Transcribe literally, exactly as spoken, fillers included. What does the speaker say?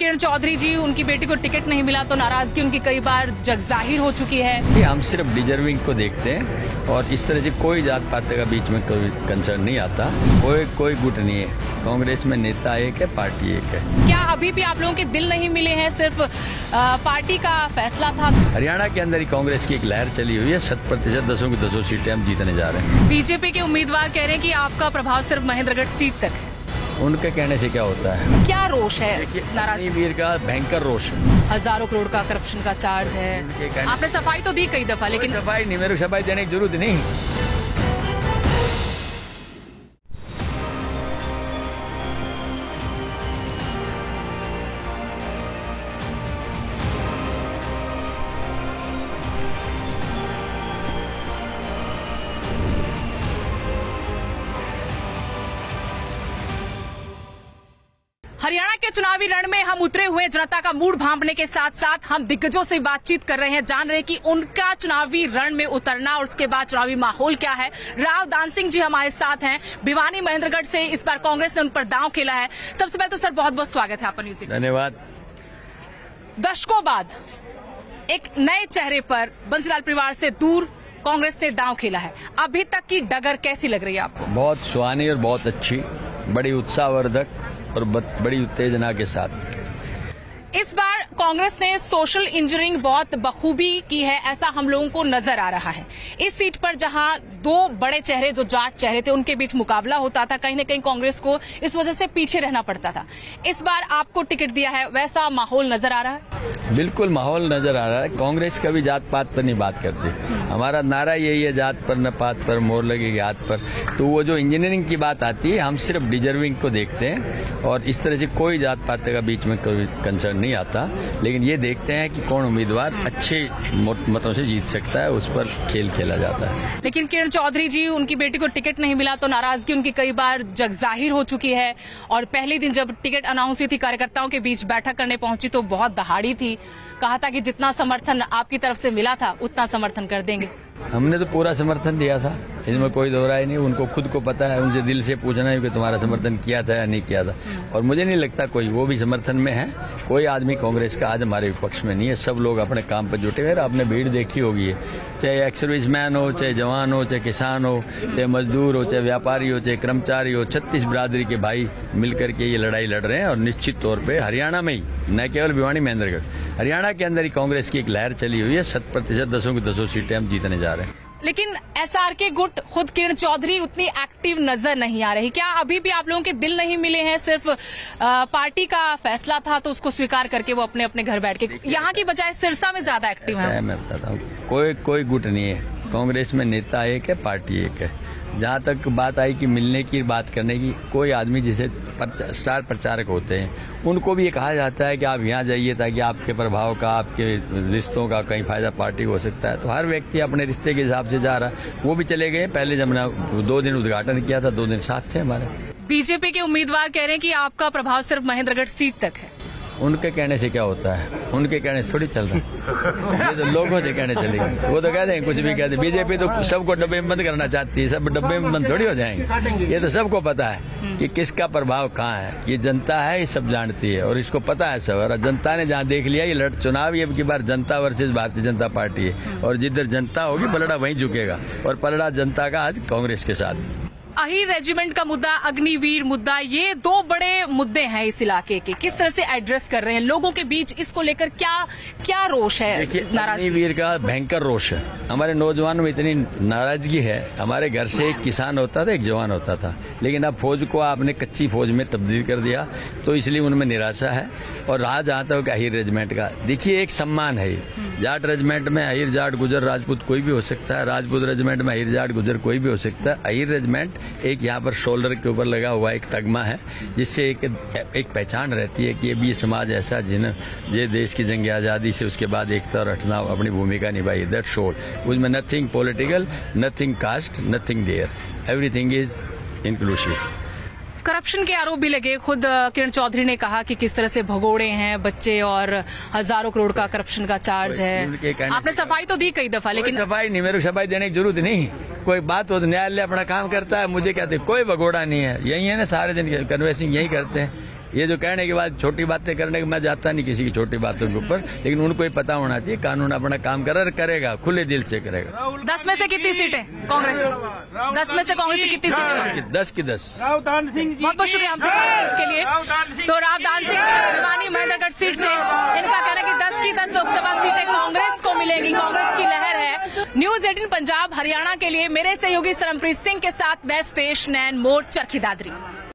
किरण चौधरी जी, उनकी बेटी को टिकट नहीं मिला तो नाराजगी उनकी कई बार जगजाहिर हो चुकी है। हम सिर्फ डिजर्विंग को देखते हैं और इस तरह से कोई जात पात का बीच में कोई कंसर्न नहीं आता। कोई कोई गुट नहीं है। कांग्रेस में नेता एक है, पार्टी एक है। क्या अभी भी आप लोगों के दिल नहीं मिले हैं? सिर्फ आ, पार्टी का फैसला था। हरियाणा के अंदर ही कांग्रेस की एक लहर चली हुई है। शत प्रतिशत दसों की दसों सीटें हम जीतने जा रहे हैं। बीजेपी के उम्मीदवार कह रहे हैं कि आपका प्रभाव सिर्फ महेंद्रगढ़ सीट तक है। उनके कहने से क्या होता है? क्या रोष है? नाराज वीर का भयंकर रोष है। हजारों करोड़ का करप्शन का चार्ज है। आपने सफाई तो दी कई दफा, लेकिन सफाई नहीं, मेरे को सफाई देने की जरूरत नहीं। हरियाणा के चुनावी रण में हम उतरे हुए जनता का मूड भांपने के साथ साथ हम दिग्गजों से बातचीत कर रहे हैं, जान रहे हैं कि उनका चुनावी रण में उतरना और उसके बाद चुनावी माहौल क्या है। राव दान सिंह जी हमारे साथ हैं, भिवानी महेंद्रगढ़ से। इस बार कांग्रेस ने उन पर दांव खेला है। सबसे पहले तो सर बहुत बहुत स्वागत है आपका न्यूज़। धन्यवाद। दशकों बाद एक नए चेहरे पर बंसीलाल परिवार से दूर कांग्रेस ने दांव खेला है। अभी तक की डगर कैसी लग रही है आपको? बहुत सुहानी और बहुत अच्छी, बड़ी उत्साहवर्धक और बड़ी उत्तेजना के साथ। इस बार कांग्रेस ने सोशल इंजीनियरिंग बहुत बखूबी की है, ऐसा हम लोगों को नजर आ रहा है। इस सीट पर जहां दो बड़े चेहरे, जो जाट चेहरे थे, उनके बीच मुकाबला होता था, कहीं न कहीं कांग्रेस को इस वजह से पीछे रहना पड़ता था। इस बार आपको टिकट दिया है, वैसा माहौल नजर आ रहा है? बिल्कुल माहौल नजर आ रहा है। कांग्रेस कभी जात पात पर नहीं बात करती। हमारा नारा यही है, जात पर न पात पर, मोर लगेगी हाथ पर। तो वो जो इंजीनियरिंग की बात आती है, हम सिर्फ डिजर्विंग को देखते हैं और इस तरह से कोई जात पात का बीच में कोई कंसर्न नहीं आता। लेकिन ये देखते हैं कि कौन उम्मीदवार अच्छे मतों से जीत सकता है, उस पर खेल खेला जाता है। लेकिन किरण चौधरी जी, उनकी बेटी को टिकट नहीं मिला तो नाराजगी उनकी कई बार जगजाहिर हो चुकी है। और पहले दिन जब टिकट अनाउंस हुई थी, कार्यकर्ताओं के बीच बैठक करने पहुंची तो बहुत दहाड़ी थी। कहा था कि जितना समर्थन आपकी तरफ से मिला था उतना समर्थन कर देंगे। हमने तो पूरा समर्थन दिया था, इसमें कोई दोहराई नहीं। उनको खुद को पता है, उनसे दिल से पूछना है कि तुम्हारा समर्थन किया था या नहीं किया था। और मुझे नहीं लगता कोई, वो भी समर्थन में है। कोई आदमी कांग्रेस का आज हमारे विपक्ष में नहीं है। सब लोग अपने काम पर जुटे हुए। आपने भीड़ देखी होगी है, चाहे एक्स सर्विस मैन हो, चाहे जवान हो, चाहे किसान हो, चाहे मजदूर हो, चाहे व्यापारी हो, चाहे कर्मचारी हो, छत्तीस बिरादरी के भाई मिलकर के ये लड़ाई लड़ रहे हैं। और निश्चित तौर पर हरियाणा में ही, न केवल भिवानी महेंद्रगढ़, हरियाणा के अंदर ही कांग्रेस की एक लहर चली हुई है। शत प्रतिशत दसों की दसों सीटें हम जीतने जा रहे हैं। लेकिन एसआर के गुट, खुद किरण चौधरी उतनी एक्टिव नजर नहीं आ रही। क्या अभी भी आप लोगों के दिल नहीं मिले हैं? सिर्फ आ, पार्टी का फैसला था तो उसको स्वीकार करके वो अपने अपने घर बैठ के, यहाँ की बजाय सिरसा में ज्यादा एक्टिव है। मैं बताता हूँ, कोई कोई गुट नहीं है। कांग्रेस में नेता एक है, पार्टी एक है। जहाँ तक बात आई कि मिलने की, बात करने की, कोई आदमी जिसे स्टार प्रचारक होते हैं, उनको भी ये कहा जाता है कि आप यहाँ जाइए ताकि आपके प्रभाव का, आपके रिश्तों का कहीं फायदा पार्टी को हो सकता है। तो हर व्यक्ति अपने रिश्ते के हिसाब से जा रहा है। वो भी चले गए। पहले जब मैंने दो दिन उद्घाटन किया था, दो दिन साथ थे हमारे। बीजेपी के उम्मीदवार कह रहे हैं कि आपका प्रभाव सिर्फ महेंद्रगढ़ सीट तक है। उनके कहने से क्या होता है? उनके कहने से थोड़ी चल रहा है। ये तो लोगों से कहने चलेगी। वो तो कहते हैं, कुछ भी कहते हैं। बीजेपी तो सबको डब्बे में बंद करना चाहती है। सब डब्बे में बंद थोड़ी हो जाएंगे। ये तो सबको पता है कि किसका प्रभाव कहाँ है। ये जनता है, ये सब जानती है और इसको पता है सब। और जनता ने जहाँ देख लिया, ये लड़ चुनाव ये की बार जनता वर्सेज भारतीय जनता पार्टी है। और जिधर जनता होगी, पलड़ा वहीं झुकेगा। और पलड़ा जनता का आज कांग्रेस के साथ। अहीर रेजिमेंट का मुद्दा, अग्निवीर मुद्दा, ये दो बड़े मुद्दे हैं इस इलाके के। किस तरह से एड्रेस कर रहे हैं लोगों के बीच? इसको लेकर क्या क्या रोष है? देखिए, अग्निवीर का भयंकर रोष है। हमारे नौजवानों में इतनी नाराजगी है। हमारे घर से एक किसान होता था, एक जवान होता था, लेकिन अब फौज को आपने कच्ची फौज में तब्दील कर दिया, तो इसलिए उनमें निराशा है। और रहा जहाँ तक अहीर रेजिमेंट का, देखिए एक सम्मान है। जाट रेजिमेंट में अहीर, जाट, गुजर, राजपूत कोई भी हो सकता है। राजपूत रेजिमेंट में अहीर, जाट, गुजर कोई भी हो सकता है। अहीर रेजिमेंट एक यहाँ पर शोल्डर के ऊपर लगा हुआ एक तगमा है, जिससे एक एक पहचान रहती है कि ये भी समाज ऐसा जिन्हें ये देश की जंग आज़ादी से उसके बाद एकता और हटना अपनी भूमिका निभाई। दैट शोड, उसमें nothing political, nothing caste, nothing there, everything is inclusive. Corruption के आरोप भी लगे। खुद किरण चौधरी ने कहा कि किस तरह से भगोड़े हैं बच्चे और हजारों करोड़ का करप्शन का चार्ज है। आपने सफाई तो दी कई दफा, लेकिन सफाई नहीं, मेरे को सफाई देने की जरूरत नहीं। कोई बात हो तो न्यायालय अपना काम करता है। मुझे कहते कोई भगोड़ा नहीं है। यही है ना, सारे दिन कन्वेंसिंग यही करते हैं। ये जो कहने के बाद छोटी बातें करने के, मैं जाता नहीं किसी की छोटी बातों के ऊपर, लेकिन उनको ही पता होना चाहिए कानून अपना काम कर करेगा, खुले दिल से करेगा। दस में से कितनी सीटें कांग्रेस? दस में से कांग्रेस की कितनी सीटें? दस की दस। रावदान सिंह जी बहुत बहुत शुक्रिया हमसे बातचीत के लिए। तो रावदान सिंह जी भिवानी महेंद्रगढ़ सीट से, इनका कहना है कि दस की दस लोकसभा सीटें कांग्रेस को मिलेगी, कांग्रेस की लहर है। न्यूज एटीन पंजाब हरियाणा के लिए मेरे सहयोगी सरमप्रीत सिंह के साथ मैं स्टेश नैन मोड़ चरखी दादरी।